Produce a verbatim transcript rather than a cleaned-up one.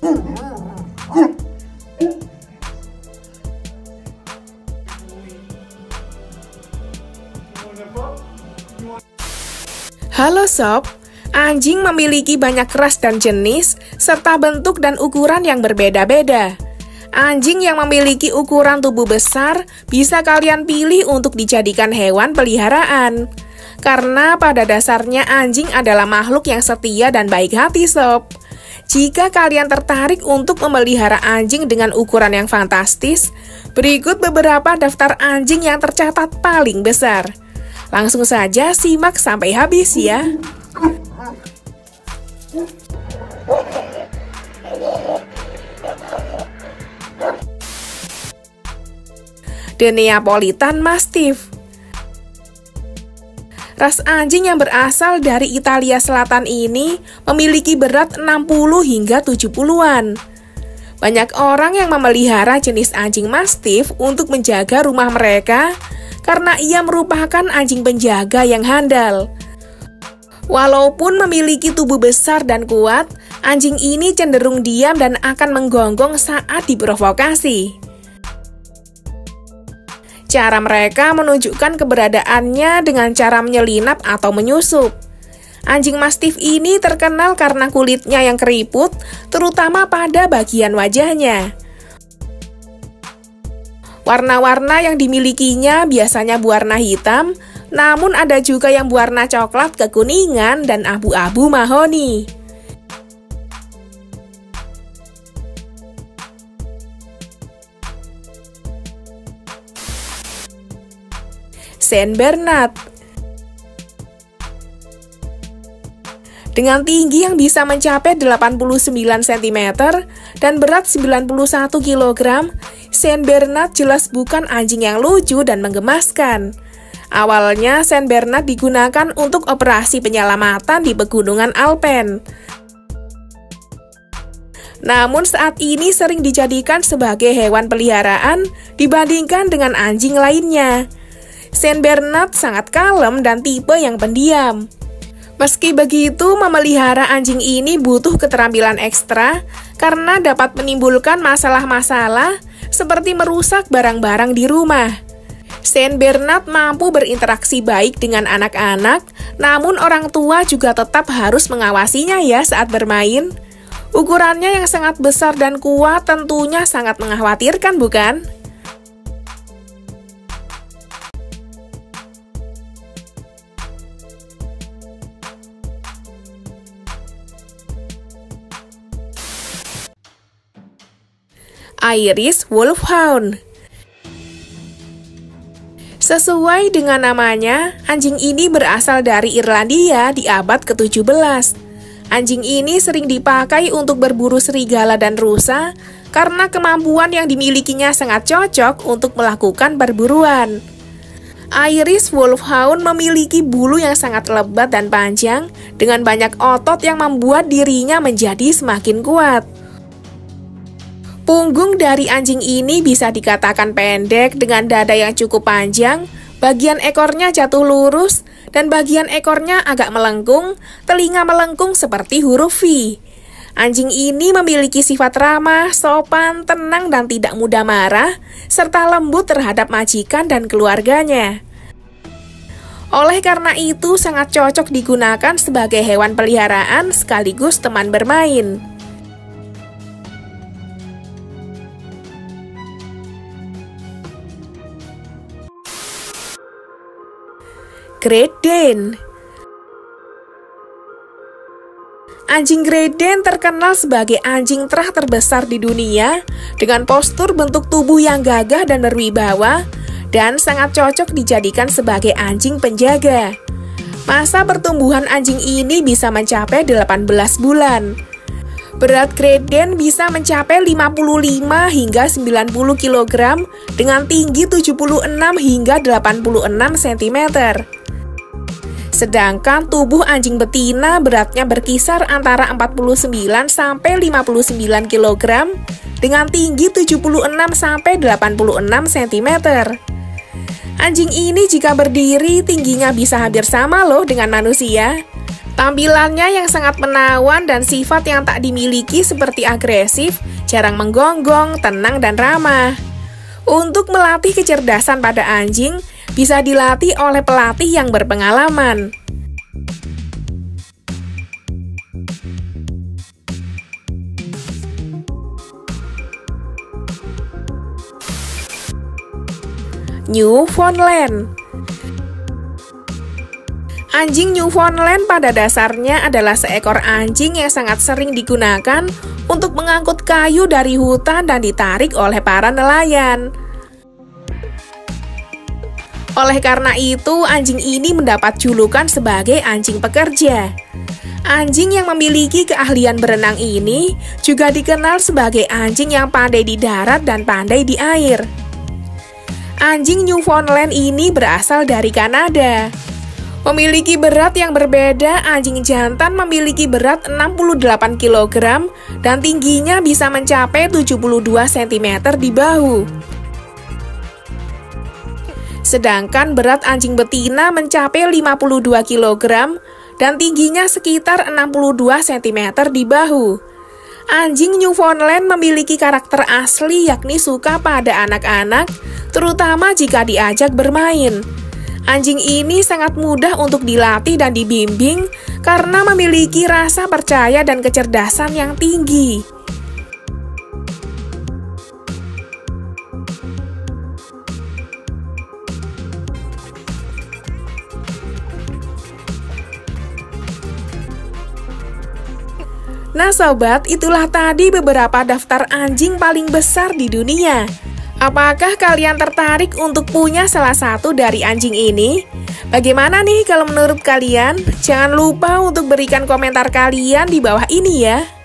Halo sob, anjing memiliki banyak ras dan jenis, serta bentuk dan ukuran yang berbeda-beda. Anjing yang memiliki ukuran tubuh besar bisa kalian pilih untuk dijadikan hewan peliharaan. Karena pada dasarnya anjing adalah makhluk yang setia dan baik hati sob. Jika kalian tertarik untuk memelihara anjing dengan ukuran yang fantastis, berikut beberapa daftar anjing yang tercatat paling besar. Langsung saja simak sampai habis ya. The Neapolitan Mastiff. Ras anjing yang berasal dari Italia Selatan ini memiliki berat enam puluh hingga tujuh puluhan. Banyak orang yang memelihara jenis anjing Mastiff untuk menjaga rumah mereka karena ia merupakan anjing penjaga yang handal. Walaupun memiliki tubuh besar dan kuat, anjing ini cenderung diam dan akan menggonggong saat diprovokasi. Cara mereka menunjukkan keberadaannya dengan cara menyelinap atau menyusup. Anjing Mastiff ini terkenal karena kulitnya yang keriput, terutama pada bagian wajahnya. Warna-warna yang dimilikinya biasanya berwarna hitam, namun ada juga yang berwarna coklat kekuningan dan abu-abu mahoni. Saint Bernard. Dengan tinggi yang bisa mencapai delapan puluh sembilan sentimeter dan berat sembilan puluh satu kilogram, Saint Bernard jelas bukan anjing yang lucu dan menggemaskan. Awalnya Saint Bernard digunakan untuk operasi penyelamatan di pegunungan Alpen. Namun saat ini sering dijadikan sebagai hewan peliharaan dibandingkan dengan anjing lainnya. Saint Bernard sangat kalem dan tipe yang pendiam. Meski begitu, memelihara anjing ini butuh keterampilan ekstra karena dapat menimbulkan masalah-masalah seperti merusak barang-barang di rumah. Saint Bernard mampu berinteraksi baik dengan anak-anak, namun orang tua juga tetap harus mengawasinya ya saat bermain. Ukurannya yang sangat besar dan kuat tentunya sangat mengkhawatirkan, bukan? Irish Wolfhound. Sesuai dengan namanya, anjing ini berasal dari Irlandia di abad ke tujuh belas. Anjing ini sering dipakai untuk berburu serigala dan rusa karena kemampuan yang dimilikinya sangat cocok untuk melakukan perburuan. Irish Wolfhound memiliki bulu yang sangat lebat dan panjang dengan banyak otot yang membuat dirinya menjadi semakin kuat. Punggung dari anjing ini bisa dikatakan pendek dengan dada yang cukup panjang, bagian ekornya jatuh lurus, dan bagian ekornya agak melengkung, telinga melengkung seperti huruf V. Anjing ini memiliki sifat ramah, sopan, tenang, dan tidak mudah marah, serta lembut terhadap majikan dan keluarganya. Oleh karena itu, sangat cocok digunakan sebagai hewan peliharaan sekaligus teman bermain. Great Dane. Anjing Great Dane terkenal sebagai anjing terah terbesar di dunia dengan postur bentuk tubuh yang gagah dan berwibawa dan sangat cocok dijadikan sebagai anjing penjaga. Masa pertumbuhan anjing ini bisa mencapai delapan belas bulan. Berat Great Dane bisa mencapai lima puluh lima hingga sembilan puluh kilogram dengan tinggi tujuh puluh enam hingga delapan puluh enam sentimeter. Sedangkan tubuh anjing betina beratnya berkisar antara empat puluh sembilan sampai lima puluh sembilan kilogram dengan tinggi tujuh puluh enam sampai delapan puluh enam sentimeter. Anjing ini jika berdiri tingginya bisa hampir sama loh dengan manusia. Tampilannya yang sangat menawan dan sifat yang tak dimiliki seperti agresif, jarang menggonggong, tenang, dan ramah. Untuk melatih kecerdasan pada anjing, bisa dilatih oleh pelatih yang berpengalaman. Newfoundland. Anjing Newfoundland pada dasarnya adalah seekor anjing yang sangat sering digunakan untuk mengangkut kayu dari hutan dan ditarik oleh para nelayan. Oleh karena itu, anjing ini mendapat julukan sebagai anjing pekerja. Anjing yang memiliki keahlian berenang ini juga dikenal sebagai anjing yang pandai di darat dan pandai di air. Anjing Newfoundland ini berasal dari Kanada. Memiliki berat yang berbeda, anjing jantan memiliki berat enam puluh delapan kilogram dan tingginya bisa mencapai tujuh puluh dua sentimeter di bahu. Sedangkan berat anjing betina mencapai lima puluh dua kilogram dan tingginya sekitar enam puluh dua sentimeter di bahu. Anjing Newfoundland memiliki karakter asli yakni suka pada anak-anak, terutama jika diajak bermain. Anjing ini sangat mudah untuk dilatih dan dibimbing karena memiliki rasa percaya dan kecerdasan yang tinggi. Nah sobat, itulah tadi beberapa daftar anjing paling besar di dunia. Apakah kalian tertarik untuk punya salah satu dari anjing ini? Bagaimana nih kalau menurut kalian? Jangan lupa untuk berikan komentar kalian di bawah ini ya.